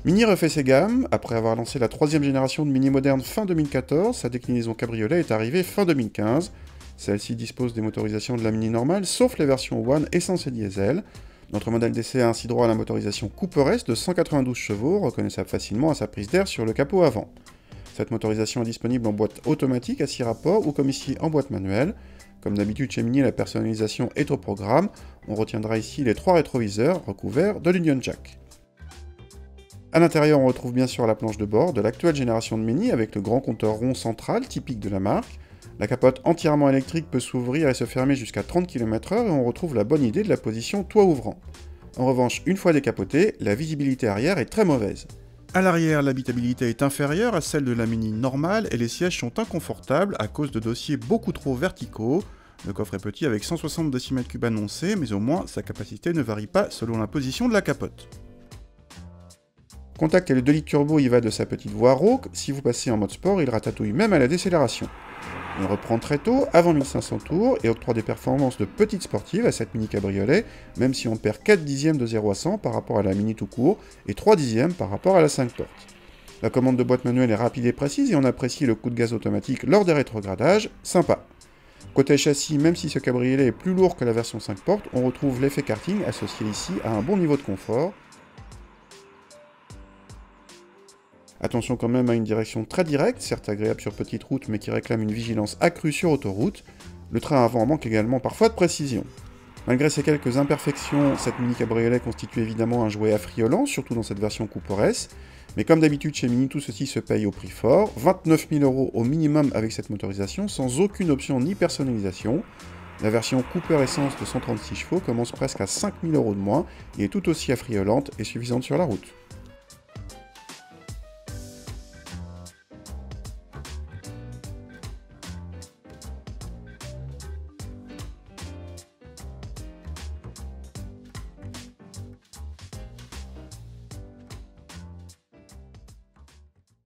Mini refait ses gammes. Après avoir lancé la troisième génération de Mini moderne fin 2014, sa déclinaison cabriolet est arrivée fin 2015. Celle-ci dispose des motorisations de la Mini normale, sauf les versions One essence et diesel. Notre modèle d'essai a ainsi droit à la motorisation Cooper S de 192 chevaux, reconnaissable facilement à sa prise d'air sur le capot avant. Cette motorisation est disponible en boîte automatique à 6 rapports ou comme ici en boîte manuelle. Comme d'habitude chez Mini, la personnalisation est au programme. On retiendra ici les 3 rétroviseurs recouverts de l'Union Jack. A l'intérieur, on retrouve bien sûr la planche de bord de l'actuelle génération de Mini avec le grand compteur rond central typique de la marque. La capote entièrement électrique peut s'ouvrir et se fermer jusqu'à 30 km/h et on retrouve la bonne idée de la position toit ouvrant. En revanche, une fois décapotée, la visibilité arrière est très mauvaise. À l'arrière, l'habitabilité est inférieure à celle de la Mini normale et les sièges sont inconfortables à cause de dossiers beaucoup trop verticaux. Le coffre est petit avec 160 cm3 annoncés, mais au moins sa capacité ne varie pas selon la position de la capote. Contact et le 2 litres turbo y va de sa petite voie rauque, si vous passez en mode sport, il ratatouille même à la décélération. On reprend très tôt, avant 1500 tours, et octroie des performances de petite sportive à cette Mini cabriolet, même si on perd 4 dixièmes de 0 à 100 par rapport à la Mini tout court, et 3 dixièmes par rapport à la 5 portes. La commande de boîte manuelle est rapide et précise, et on apprécie le coup de gaz automatique lors des rétrogradages, sympa. Côté châssis, même si ce cabriolet est plus lourd que la version 5 portes, on retrouve l'effet karting associé ici à un bon niveau de confort. Attention quand même à une direction très directe, certes agréable sur petite route mais qui réclame une vigilance accrue sur autoroute. Le train avant manque également parfois de précision. Malgré ces quelques imperfections, cette Mini cabriolet constitue évidemment un jouet affriolant, surtout dans cette version Cooper S. Mais comme d'habitude chez Mini, tout ceci se paye au prix fort, 29 000 € au minimum avec cette motorisation, sans aucune option ni personnalisation. La version Cooper Essence de 136 chevaux commence presque à 5 000 € de moins, et est tout aussi affriolante et suffisante sur la route.